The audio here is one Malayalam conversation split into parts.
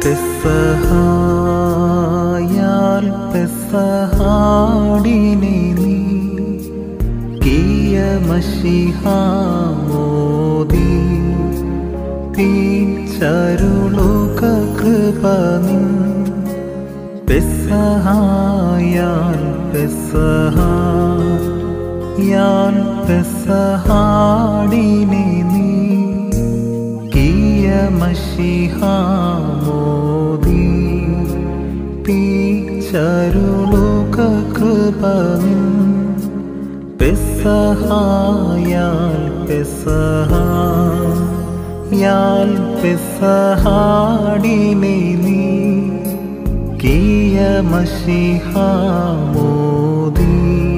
പെസഹായാൽ പെസഹാടിനെ നീ കിയ മശിഹാ മോദി തീച്ചരുളുക കൃപ നിൻ പെസഹായാൽ പെസഹായാൽ പെസഹാടിനെ നീ കിയ മശിഹാ മോദി തീച്ചരുളുക കൃപ നിൻ പെസഹായാൽ പെസഹായാൽ പെസഹാടിനെ നീ കിയ മശിഹാ മോദി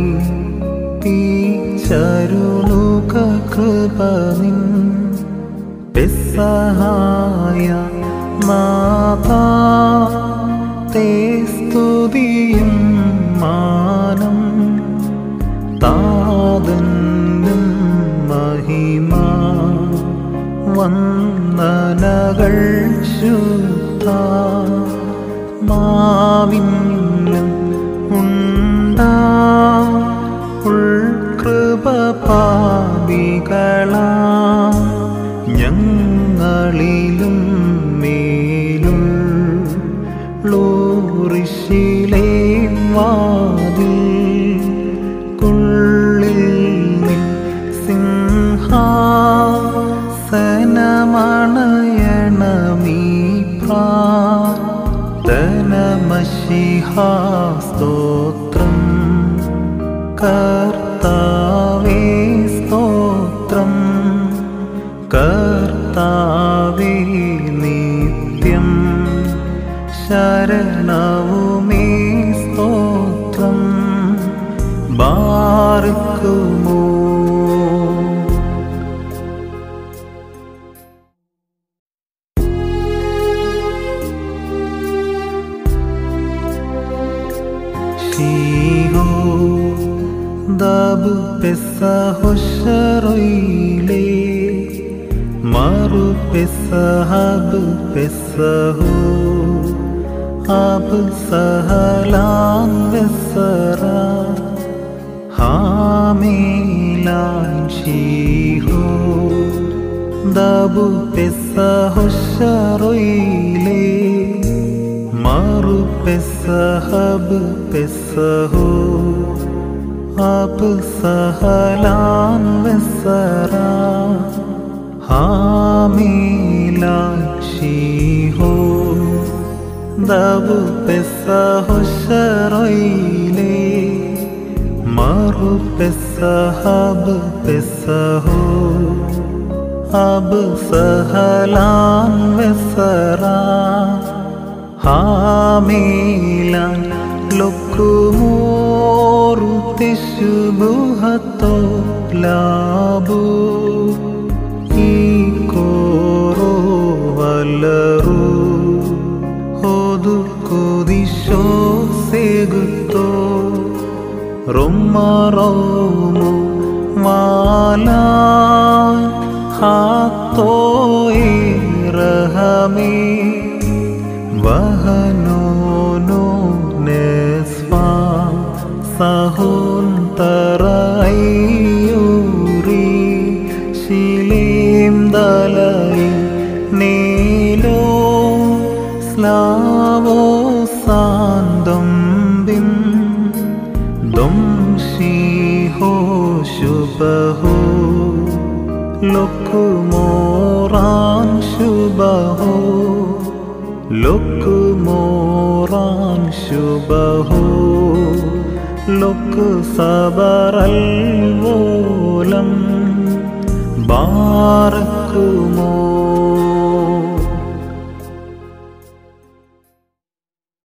തീച്ചരുളുക കൃപ നിൻ പെസഹായ നാഥാ തേ സ്തുതിയും മാനം താതനും മഹിമ വന്ദനകൾ ശുദ്ധ മാവിനും ഉണ്ടാ ഉൾകൃപ പാപികളാ ഞങ്ങളിലും മേലുള്ളോരിശിലേ വാതിൽ കുള്ളിൽ നിൻ സിംഹാസനമണയണമീ പ്രാർത്ഥന മശിഹാ സ്തോത്രം കർത്താവേ സ്തോത്രം കർത്താവേ നിത്യം ശരണവുമേ സ്തോത്രം ബാർക്കുമോ. ശീഹോ ദബ് പെസഹൊശറൊയിലേ മറു പെസഹബ് പെസഹോ അബ് സഹലാൻ വെസറ ഹാമേലാൻ ശീഹോ ദബു പെസഹൊശറൊയിലേ മറു പെസഹബ് പെസഹോ അബ് സഹലാൻ വെസറ ഹാമേലാൻ ശീഹോ ദബു പെസഹൊശറൊയിലേ മറു പെസഹബ് പെസഹോ അബ് സഹലാൻ വെസറ ഹാമേലാൻ ലൊക്കുമോറു തെശുബുഹത്തോ ലാബു ഈ കോറോ വലറു ഹോദു കൊദിശോ സെഗുത്തോ റൊമ്മറോമു മാലാ ഹാത്തോയേ റഹമേ വഹനോനോ നെസ്വാ സഹോൻ തറയൂറി ശിലേം ദലൈ നേലോ സ്ലാവോ സാന്തം ബിം ദം ശീഹോ ശുഭഹോ ലൊക്കുമോറാൻ ശുഭഹോ ലൊക്കുമോറാൻ ശുഭഹോ ലൊക്കു സബറൽ വോലം ബാറക്കുമോ.